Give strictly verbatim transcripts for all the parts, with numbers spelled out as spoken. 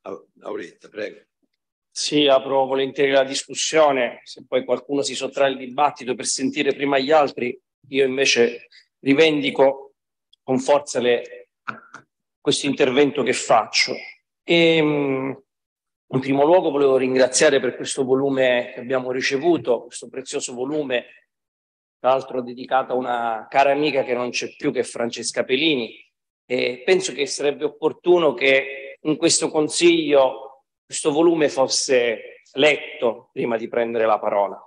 Lauretta, prego. Sì, apro volentieri la discussione, se poi qualcuno si sottrae al dibattito per sentire prima gli altri, io invece rivendico con forza le, questo intervento che faccio. E, in primo luogo volevo ringraziare per questo volume che abbiamo ricevuto, questo prezioso volume, tra l'altro dedicato a una cara amica che non c'è più, che è Francesca Pelini, e penso che sarebbe opportuno che in questo Consiglio questo volume fosse letto prima di prendere la parola.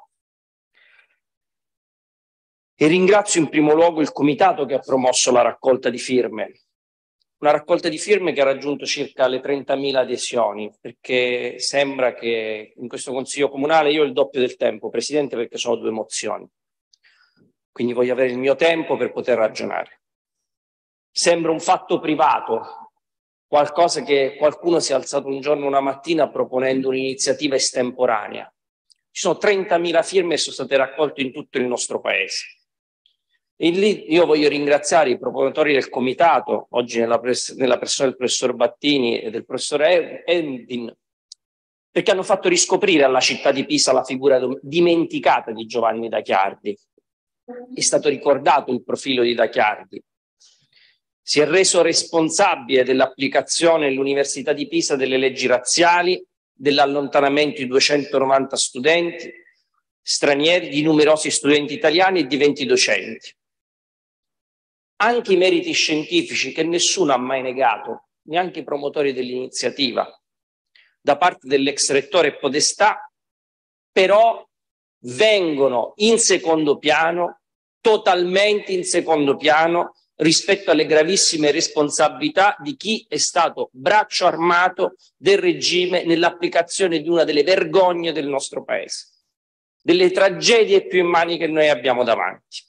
E ringrazio in primo luogo il comitato che ha promosso la raccolta di firme, una raccolta di firme che ha raggiunto circa le trentamila adesioni, perché sembra che in questo Consiglio Comunale io ho il doppio del tempo, Presidente, perché sono due mozioni, quindi voglio avere il mio tempo per poter ragionare. Sembra un fatto privato, qualcosa che qualcuno si è alzato un giorno, una mattina, proponendo un'iniziativa estemporanea. Ci sono trentamila firme che sono state raccolte in tutto il nostro paese. E lì io voglio ringraziare i promotori del comitato, oggi nella, nella persona del professor Battini e del professor Endin, perché hanno fatto riscoprire alla città di Pisa la figura dimenticata di Giovanni da Chiardi. È stato ricordato il profilo di da Chiardi. Si è reso responsabile dell'applicazione all'Università di Pisa delle leggi razziali, dell'allontanamento di duecentonovanta studenti stranieri, di numerosi studenti italiani e di venti docenti. Anche i meriti scientifici che nessuno ha mai negato, neanche i promotori dell'iniziativa, da parte dell'ex rettore Podestà, però vengono in secondo piano, totalmente in secondo piano, rispetto alle gravissime responsabilità di chi è stato braccio armato del regime nell'applicazione di una delle vergogne del nostro paese, delle tragedie più immani che noi abbiamo davanti.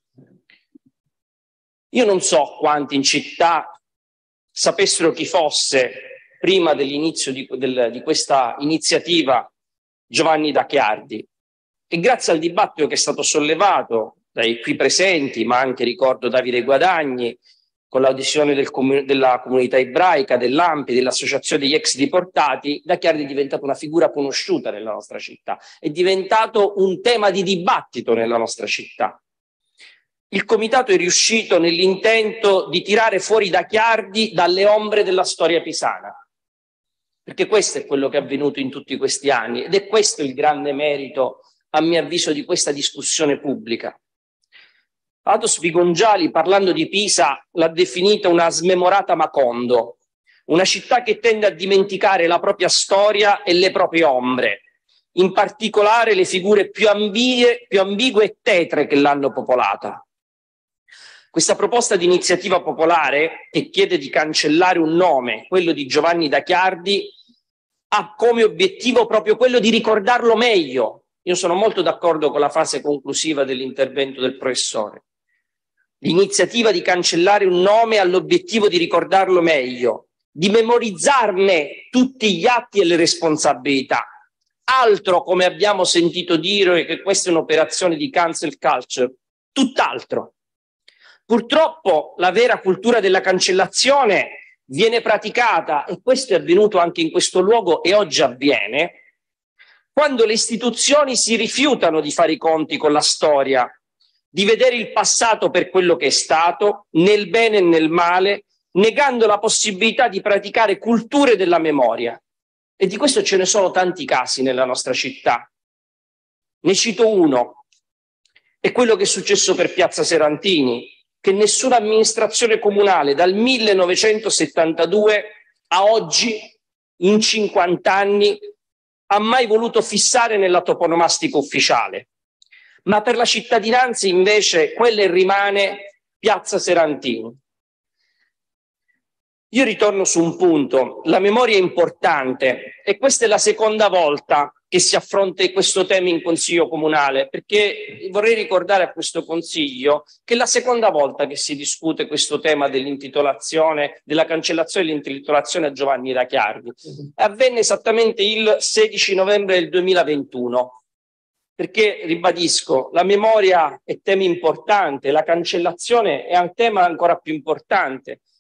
Io non so quanti in città sapessero chi fosse prima dell'inizio di, del, di questa iniziativa Giovanni da Chiardi, e grazie al dibattito che è stato sollevato dai qui presenti, ma anche ricordo Davide Guadagni, con l'audizione del comun- della comunità ebraica, dell'A M P I, dell'Associazione degli Ex Deportati, da Chiardi è diventata una figura conosciuta nella nostra città, è diventato un tema di dibattito nella nostra città. Il comitato è riuscito nell'intento di tirare fuori da Chiardi dalle ombre della storia pisana, perché questo è quello che è avvenuto in tutti questi anni ed è questo il grande merito, a mio avviso, di questa discussione pubblica. Ados Vigongiali, parlando di Pisa, l'ha definita una smemorata Macondo, una città che tende a dimenticare la propria storia e le proprie ombre, in particolare le figure più ambigue, più ambigue e tetre che l'hanno popolata. Questa proposta di iniziativa popolare, che chiede di cancellare un nome, quello di Giovanni da Chiardi, ha come obiettivo proprio quello di ricordarlo meglio. Io sono molto d'accordo con la fase conclusiva dell'intervento del professore. L'iniziativa di cancellare un nome ha l'obiettivo di ricordarlo meglio, di memorizzarne tutti gli atti e le responsabilità. Altro, come abbiamo sentito dire, che questa è un'operazione di cancel culture, tutt'altro. Purtroppo la vera cultura della cancellazione viene praticata, e questo è avvenuto anche in questo luogo e oggi avviene, quando le istituzioni si rifiutano di fare i conti con la storia, di vedere il passato per quello che è stato, nel bene e nel male, negando la possibilità di praticare culture della memoria. E di questo ce ne sono tanti casi nella nostra città. Ne cito uno, è quello che è successo per Piazza Serantini, che nessuna amministrazione comunale dal millenovecentosettantadue a oggi, in cinquanta anni, ha mai voluto fissare nella toponomastica ufficiale. Ma per la cittadinanza invece quella rimane Piazza Serantini. Io ritorno su un punto, la memoria è importante e questa è la seconda volta che si affronta questo tema in Consiglio Comunale, perché vorrei ricordare a questo Consiglio che è la seconda volta che si discute questo tema dell'intitolazione, della cancellazione dell'intitolazione a Giovanni da Chiardi. Avvenne esattamente il sedici novembre del duemilaventuno, perché, ribadisco, la memoria è tema importante, la cancellazione è un tema ancora più importante.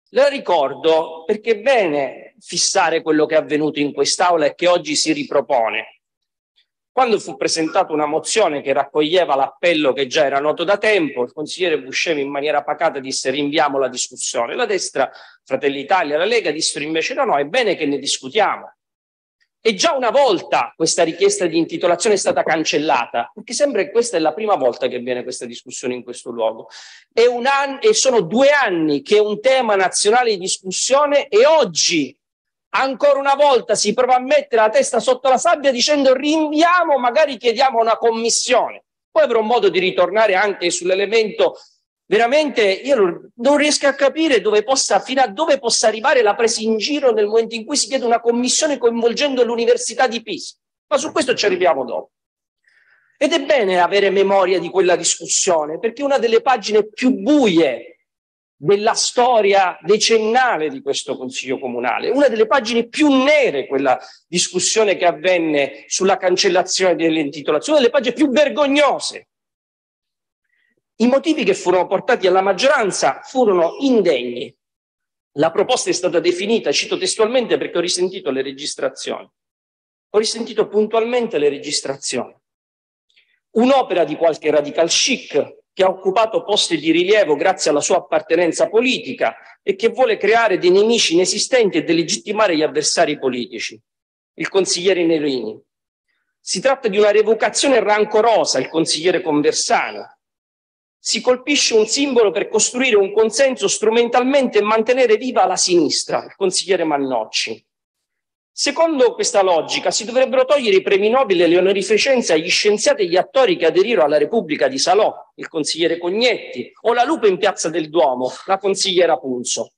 La ricordo perché è bene fissare quello che è avvenuto in quest'Aula e che oggi si ripropone. Quando fu presentata una mozione che raccoglieva l'appello che già era noto da tempo, il consigliere Buscemi in maniera pacata disse rinviamo la discussione. La destra, Fratelli d'Italia, la Lega dissero invece no, no, è bene che ne discutiamo. E già una volta questa richiesta di intitolazione è stata cancellata, perché sembra che questa è la prima volta che avviene questa discussione in questo luogo. È un anno, e sono due anni che è un tema nazionale di discussione e oggi ancora una volta si prova a mettere la testa sotto la sabbia dicendo rinviamo, magari chiediamo una commissione. Poi avrò modo di ritornare anche sull'elemento. Veramente io non riesco a capire dove possa, fino a dove possa arrivare la presa in giro nel momento in cui si chiede una commissione coinvolgendo l'Università di Pisa. Ma su questo ci arriviamo dopo. Ed è bene avere memoria di quella discussione, perché è una delle pagine più buie della storia decennale di questo Consiglio Comunale, una delle pagine più nere, quella discussione che avvenne sulla cancellazione dell'intitolazione, una delle pagine più vergognose. I motivi che furono portati alla maggioranza furono indegni. La proposta è stata definita, cito testualmente perché ho risentito le registrazioni, ho risentito puntualmente le registrazioni. Un'opera di qualche radical chic che ha occupato posti di rilievo grazie alla sua appartenenza politica e che vuole creare dei nemici inesistenti e delegittimare gli avversari politici. Il consigliere Nerini. Si tratta di una rievocazione rancorosa, il consigliere Conversano. Si colpisce un simbolo per costruire un consenso strumentalmente e mantenere viva la sinistra, il consigliere Mannocci. Secondo questa logica si dovrebbero togliere i premi Nobel e le onorificenze agli scienziati e agli attori che aderirono alla Repubblica di Salò, il consigliere Cognetti, o la lupa in Piazza del Duomo, la consigliera Punzo.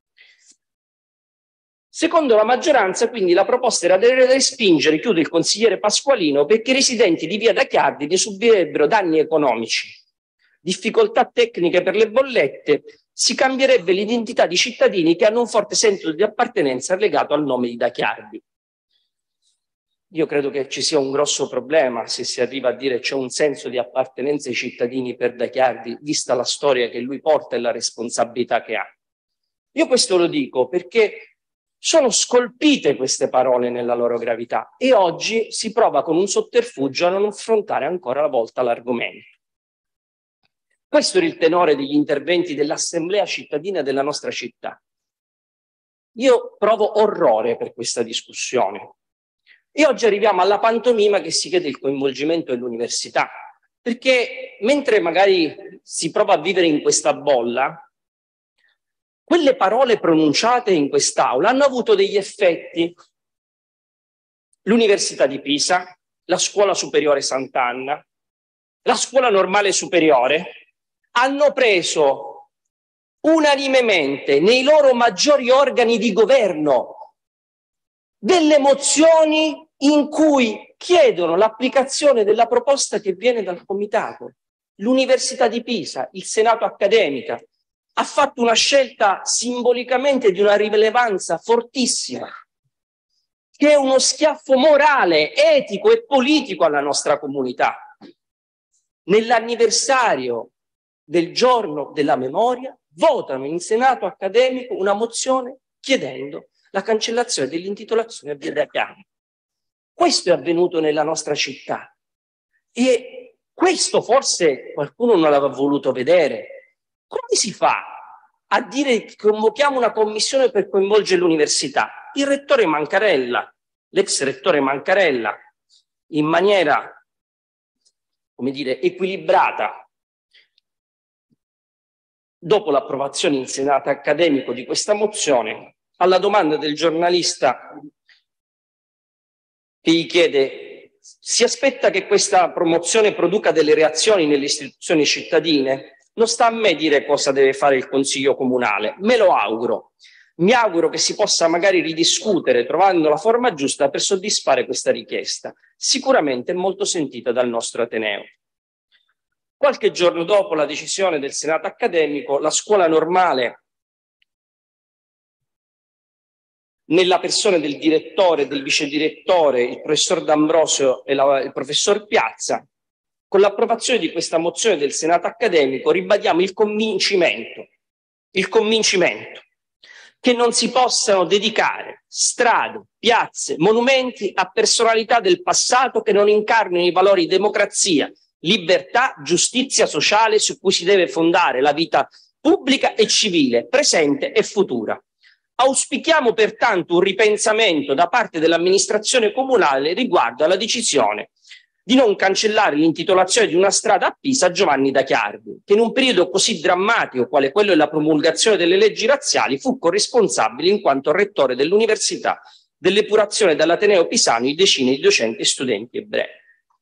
Secondo la maggioranza, quindi, la proposta era di respingere, chiude il consigliere Pasqualino, perché i residenti di Via da Chiardi ne subirebbero danni economici, difficoltà tecniche per le bollette, si cambierebbe l'identità di cittadini che hanno un forte senso di appartenenza legato al nome di Da Chiardi. Io credo che ci sia un grosso problema se si arriva a dire c'è un senso di appartenenza ai cittadini per Da Chiardi, vista la storia che lui porta e la responsabilità che ha. Io questo lo dico perché sono scolpite queste parole nella loro gravità e oggi si prova con un sotterfugio a non affrontare ancora una volta l'argomento. Questo era il tenore degli interventi dell'assemblea cittadina della nostra città. Io provo orrore per questa discussione. E oggi arriviamo alla pantomima che si chiede il coinvolgimento dell'università, perché mentre magari si prova a vivere in questa bolla, quelle parole pronunciate in quest'Aula hanno avuto degli effetti. L'Università di Pisa, la Scuola Superiore Sant'Anna, la Scuola Normale Superiore, hanno preso unanimemente nei loro maggiori organi di governo delle mozioni in cui chiedono l'applicazione della proposta che viene dal comitato. L'Università di Pisa, il Senato accademica, ha fatto una scelta simbolicamente di una rilevanza fortissima, che è uno schiaffo morale, etico e politico alla nostra comunità. Nell'anniversario del giorno della memoria, votano in Senato accademico una mozione chiedendo la cancellazione dell'intitolazione a Via da Chiardi. Questo è avvenuto nella nostra città e questo forse qualcuno non l'aveva voluto vedere. Come si fa a dire che convochiamo una commissione per coinvolgere l'università? Il rettore Mancarella, l'ex rettore Mancarella, in maniera, come dire, equilibrata, dopo l'approvazione in Senato accademico di questa mozione, alla domanda del giornalista che gli chiede si aspetta che questa promozione produca delle reazioni nelle istituzioni cittadine, non sta a me dire cosa deve fare il Consiglio Comunale, me lo auguro. Mi auguro che si possa magari ridiscutere trovando la forma giusta per soddisfare questa richiesta, sicuramente molto sentita dal nostro Ateneo. Qualche giorno dopo la decisione del Senato accademico, la scuola normale, nella persona del direttore e del vicedirettore, il professor D'Ambrosio e la, il professor Piazza, con l'approvazione di questa mozione del Senato accademico ribadiamo il convincimento, il convincimento che non si possano dedicare strade, piazze, monumenti a personalità del passato che non incarnino i valori di democrazia, libertà, giustizia sociale su cui si deve fondare la vita pubblica e civile, presente e futura. Auspichiamo pertanto un ripensamento da parte dell'amministrazione comunale riguardo alla decisione di non cancellare l'intitolazione di una strada a Pisa a Giovanni da Chiardi, che in un periodo così drammatico quale quello della promulgazione delle leggi razziali fu corresponsabile in quanto rettore dell'università dell'epurazione dall'Ateneo Pisano di decine di docenti e studenti ebrei.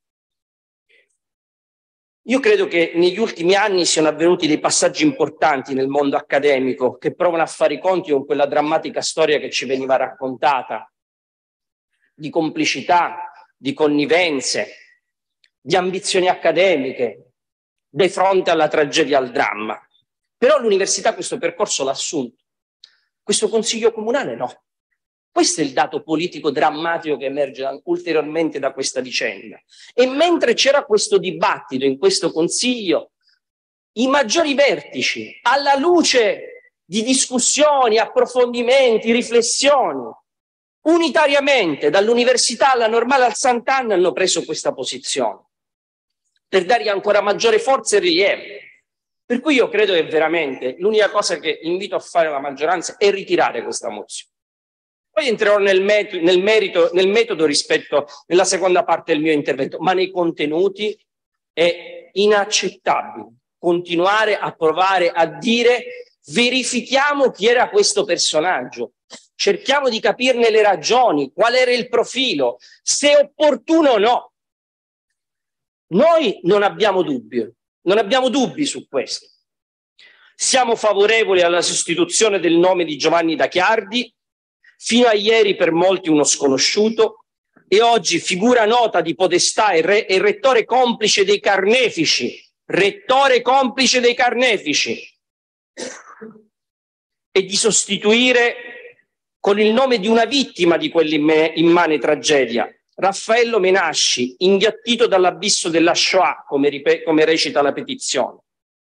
Io credo che negli ultimi anni siano avvenuti dei passaggi importanti nel mondo accademico che provano a fare i conti con quella drammatica storia che ci veniva raccontata, di complicità, di connivenze, di ambizioni accademiche, di fronte alla tragedia, al dramma. Però l'università questo percorso l'ha assunto, questo consiglio comunale no. Questo è il dato politico drammatico che emerge ulteriormente da questa vicenda. E mentre c'era questo dibattito in questo Consiglio, i maggiori vertici, alla luce di discussioni, approfondimenti, riflessioni, unitariamente dall'università alla Normale al Sant'Anna hanno preso questa posizione per dargli ancora maggiore forza e rilievo. Per cui io credo che veramente l'unica cosa che invito a fare la maggioranza è ritirare questa mozione. Poi entrerò nel, met nel, merito, nel metodo rispetto nella seconda parte del mio intervento, ma nei contenuti è inaccettabile continuare a provare a dire verifichiamo chi era questo personaggio, cerchiamo di capirne le ragioni, qual era il profilo, se è opportuno o no. Noi non abbiamo dubbi, non abbiamo dubbi su questo. Siamo favorevoli alla sostituzione del nome di Giovanni da Chiardi, fino a ieri per molti uno sconosciuto, e oggi figura nota di podestà e, re, e rettore complice dei carnefici, rettore complice dei carnefici, e di sostituire con il nome di una vittima di quell'immane tragedia, Raffaello Menasci, inghiattito dall'abisso della Shoah, come, come recita la petizione.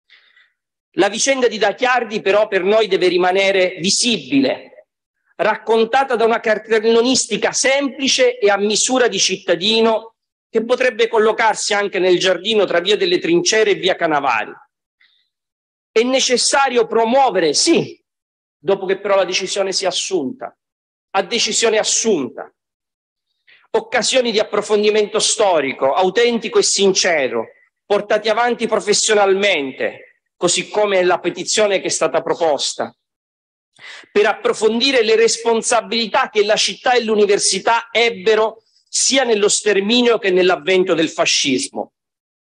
La vicenda di Da Chiardi però per noi deve rimanere visibile, raccontata da una cartellonistica semplice e a misura di cittadino che potrebbe collocarsi anche nel giardino tra Via delle Trincee e Via Canavari. È necessario promuovere, sì, dopo che però la decisione sia assunta, a decisione assunta, occasioni di approfondimento storico, autentico e sincero, portati avanti professionalmente, così come la petizione che è stata proposta, per approfondire le responsabilità che la città e l'università ebbero sia nello sterminio che nell'avvento del fascismo.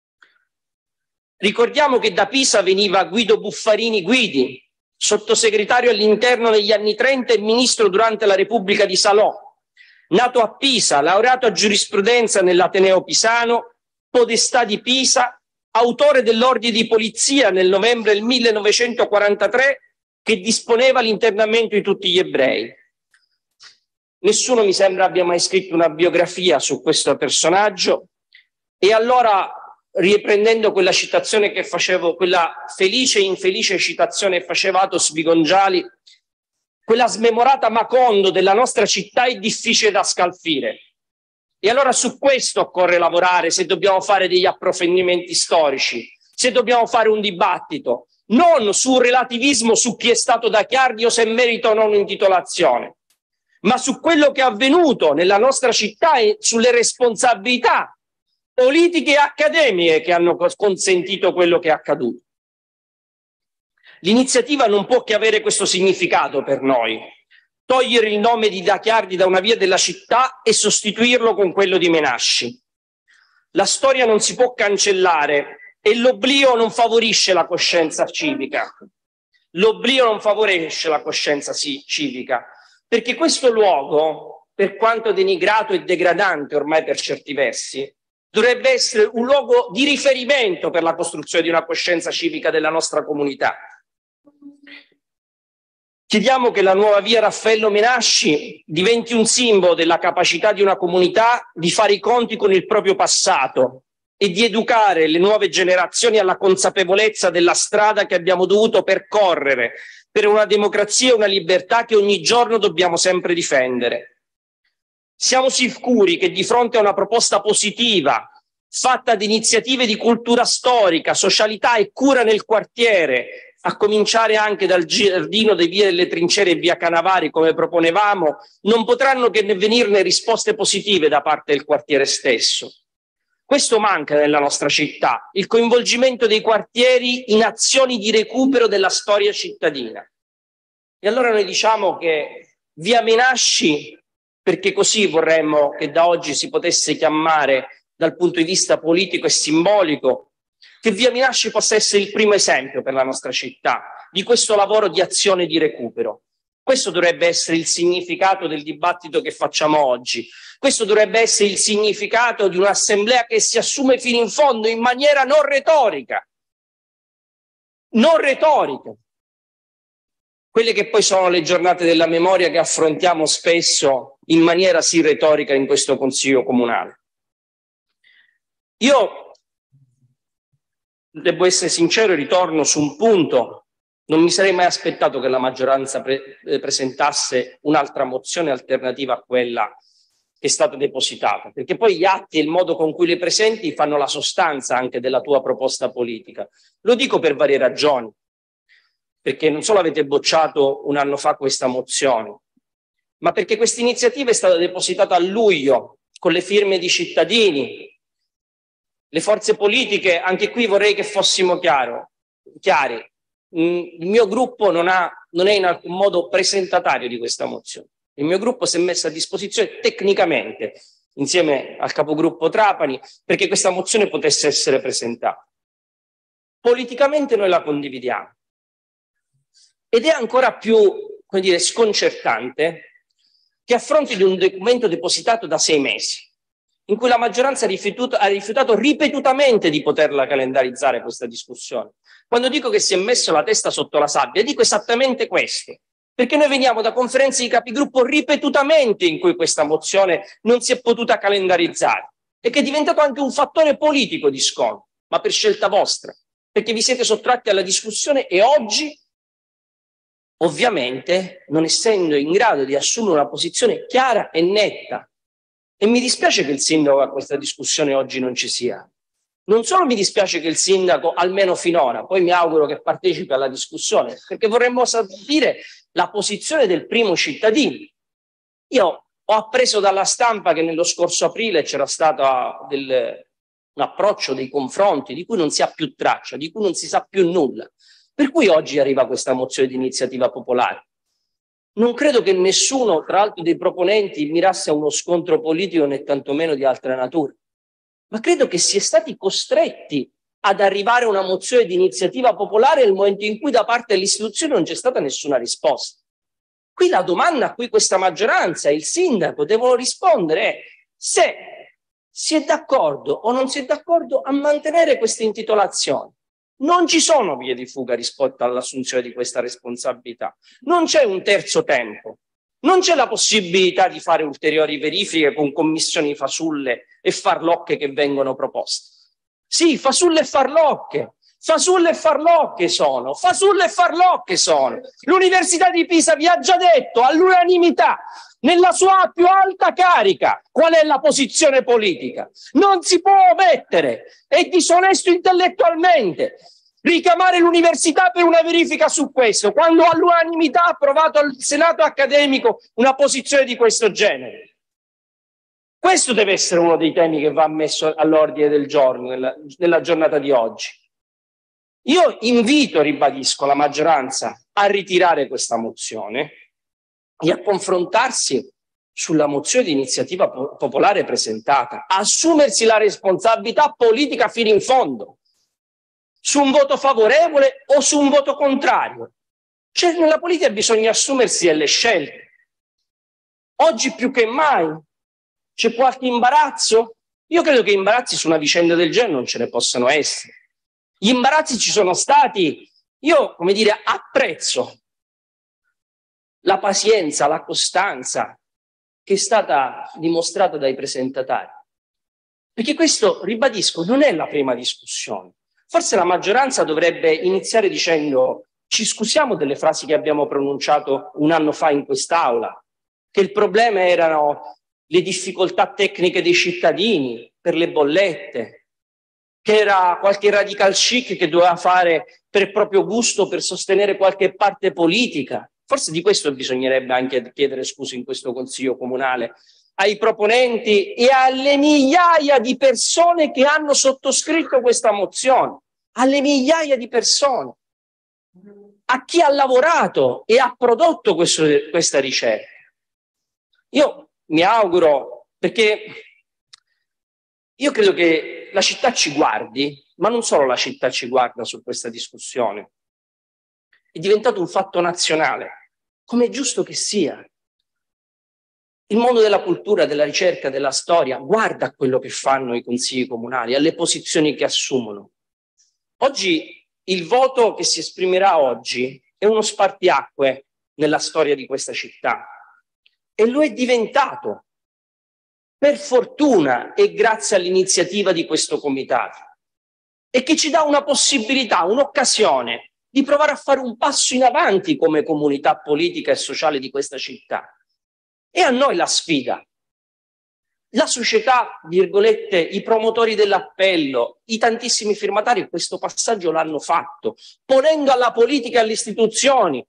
Ricordiamo che da Pisa veniva Guido Buffarini Guidi, sottosegretario all'interno negli anni trenta e ministro durante la Repubblica di Salò, nato a Pisa, laureato a giurisprudenza nell'Ateneo Pisano, podestà di Pisa, autore dell'ordine di polizia nel novembre del millenovecentoquarantatré che disponeva l'internamento di tutti gli ebrei. Nessuno mi sembra abbia mai scritto una biografia su questo personaggio, e allora, riprendendo quella citazione che facevo, quella felice e infelice citazione che faceva Atos Vigongiali, quella smemorata Macondo della nostra città è difficile da scalfire. E allora su questo occorre lavorare se dobbiamo fare degli approfondimenti storici, se dobbiamo fare un dibattito, non sul relativismo su chi è stato Da Chiardi o se merita o non un'intitolazione, ma su quello che è avvenuto nella nostra città e sulle responsabilità politiche e accademiche che hanno consentito quello che è accaduto. L'iniziativa non può che avere questo significato per noi: togliere il nome di Da Chiardi da una via della città e sostituirlo con quello di Menasci. La storia non si può cancellare e l'oblio non favorisce la coscienza civica. L'oblio non favorisce la coscienza sì, civica, perché questo luogo, per quanto denigrato e degradante ormai per certi versi, dovrebbe essere un luogo di riferimento per la costruzione di una coscienza civica della nostra comunità. Chiediamo che la nuova via Raffaello Menasci diventi un simbolo della capacità di una comunità di fare i conti con il proprio passato e di educare le nuove generazioni alla consapevolezza della strada che abbiamo dovuto percorrere per una democrazia e una libertà che ogni giorno dobbiamo sempre difendere. Siamo sicuri che di fronte a una proposta positiva, fatta di iniziative di cultura storica, socialità e cura nel quartiere, a cominciare anche dal giardino di Via delle Trincee e Via Canavari, come proponevamo, non potranno che venirne risposte positive da parte del quartiere stesso. Questo manca nella nostra città, il coinvolgimento dei quartieri in azioni di recupero della storia cittadina. E allora noi diciamo che Via Menasci, perché così vorremmo che da oggi si potesse chiamare dal punto di vista politico e simbolico, che Via Menasci possa essere il primo esempio per la nostra città di questo lavoro di azione di recupero. Questo dovrebbe essere il significato del dibattito che facciamo oggi. Questo dovrebbe essere il significato di un'assemblea che si assume fino in fondo in maniera non retorica. Non retorica. Quelle che poi sono le giornate della memoria che affrontiamo spesso in maniera sì retorica in questo Consiglio Comunale. Io devo essere sincero e ritorno su un punto. Non mi sarei mai aspettato che la maggioranza pre presentasse un'altra mozione alternativa a quella che è stata depositata, perché poi gli atti e il modo con cui le presenti fanno la sostanza anche della tua proposta politica. Lo dico per varie ragioni, perché non solo avete bocciato un anno fa questa mozione, ma perché questa iniziativa è stata depositata a luglio con le firme di cittadini, le forze politiche. Anche qui vorrei che fossimo chiaro, chiari. Il mio gruppo non, ha, non è in alcun modo presentatario di questa mozione. Il mio gruppo si è messo a disposizione tecnicamente, insieme al capogruppo Trapani, perché questa mozione potesse essere presentata. Politicamente noi la condividiamo. Ed è ancora più, come dire, sconcertante che a fronte di un documento depositato da sei mesi, in cui la maggioranza ha rifiutato, ha rifiutato ripetutamente di poterla calendarizzare questa discussione. Quando dico che si è messo la testa sotto la sabbia, dico esattamente questo, perché noi veniamo da conferenze di capigruppo ripetutamente in cui questa mozione non si è potuta calendarizzare e che è diventato anche un fattore politico di scontro, ma per scelta vostra, perché vi siete sottratti alla discussione e oggi, ovviamente, non essendo in grado di assumere una posizione chiara e netta. E mi dispiace che il sindaco a questa discussione oggi non ci sia. Non solo mi dispiace che il sindaco, almeno finora, poi mi auguro che partecipi alla discussione, perché vorremmo sapere la posizione del primo cittadino. Io ho appreso dalla stampa che nello scorso aprile c'era stato del, un approccio, dei confronti, di cui non si ha più traccia, di cui non si sa più nulla. Per cui oggi arriva questa mozione di iniziativa popolare. Non credo che nessuno, tra l'altro dei proponenti, mirasse a uno scontro politico né tantomeno di altra natura, ma credo che si è stati costretti ad arrivare a una mozione di iniziativa popolare nel momento in cui da parte delle istituzioni non c'è stata nessuna risposta. Qui la domanda a cui questa maggioranza e il sindaco devono rispondere è se si è d'accordo o non si è d'accordo a mantenere questa intitolazione. Non ci sono vie di fuga rispetto all'assunzione di questa responsabilità. Non c'è un terzo tempo. Non c'è la possibilità di fare ulteriori verifiche con commissioni fasulle e farlocche che vengono proposte. Sì, fasulle e farlocche. Fasulle e farlocche sono. Fasulle e farlocche sono. L'Università di Pisa vi ha già detto all'unanimità, nella sua più alta carica, qual è la posizione politica. Non si può omettere, è disonesto intellettualmente richiamare l'università per una verifica su questo, quando all'unanimità ha approvato il Senato accademico una posizione di questo genere. Questo deve essere uno dei temi che va messo all'ordine del giorno nella, nella giornata di oggi. Io invito, ribadisco, la maggioranza a ritirare questa mozione e a confrontarsi sulla mozione di iniziativa popolare presentata, a assumersi la responsabilità politica fino in fondo, su un voto favorevole o su un voto contrario. Cioè, nella politica bisogna assumersi delle scelte. Oggi più che mai c'è qualche imbarazzo? Io credo che imbarazzi su una vicenda del genere non ce ne possano essere. Gli imbarazzi ci sono stati. Io, come dire, apprezzo la pazienza, la costanza che è stata dimostrata dai presentatari. Perché questo, ribadisco, non è la prima discussione. Forse la maggioranza dovrebbe iniziare dicendo ci scusiamo delle frasi che abbiamo pronunciato un anno fa in quest'Aula, che il problema erano le difficoltà tecniche dei cittadini per le bollette, che era qualche radical chic che doveva fare per proprio gusto, per sostenere qualche parte politica. Forse di questo bisognerebbe anche chiedere scusa in questo Consiglio Comunale ai proponenti e alle migliaia di persone che hanno sottoscritto questa mozione, alle migliaia di persone, a chi ha lavorato e ha prodotto questo, questa ricerca. Io mi auguro, perché io credo che la città ci guardi, ma non solo la città ci guarda su questa discussione. È diventato un fatto nazionale, come è giusto che sia. Il mondo della cultura, della ricerca, della storia guarda a quello che fanno i consigli comunali, alle posizioni che assumono. Oggi il voto che si esprimerà oggi è uno spartiacque nella storia di questa città e lo è diventato per fortuna e grazie all'iniziativa di questo comitato, e che ci dà una possibilità, un'occasione di provare a fare un passo in avanti come comunità politica e sociale di questa città. E a noi la sfida. La società, virgolette, i promotori dell'appello, i tantissimi firmatari questo passaggio l'hanno fatto, ponendo alla politica e alle istituzioni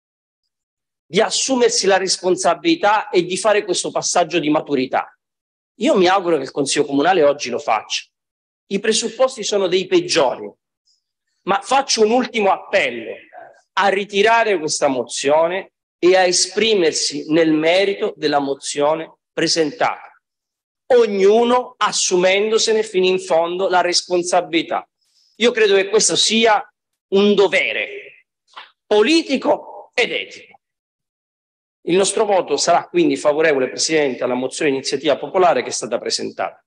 di assumersi la responsabilità e di fare questo passaggio di maturità. Io mi auguro che il Consiglio Comunale oggi lo faccia. I presupposti sono dei peggiori, ma faccio un ultimo appello a ritirare questa mozione e a esprimersi nel merito della mozione presentata, ognuno assumendosene fino in fondo la responsabilità. Io credo che questo sia un dovere politico ed etico. Il nostro voto sarà quindi favorevole, Presidente, alla mozione iniziativa popolare che è stata presentata.